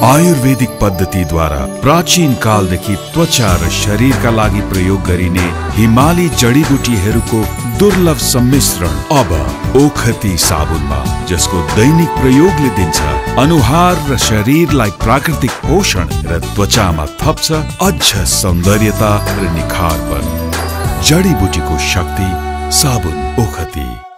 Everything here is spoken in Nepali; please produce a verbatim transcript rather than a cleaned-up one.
आयुर्वेदिक पद्धतिद्वारा प्राचीन कालदेखि त्वचा र शरीरका लागि प्रयोग गरिने हिमाली जडीबुटीहरूको दुर्लभ सम्मिश्रण अब ओखती साबुनमा, जसको दैनिक प्रयोगले दिन्छ अनुहार र शरीरलाई प्राकृतिक पोषण र त्वचामा थप्छ अझ सौन्दर्यता र निखारपन। जडीबुटीको शक्ति, साबुन ओखती।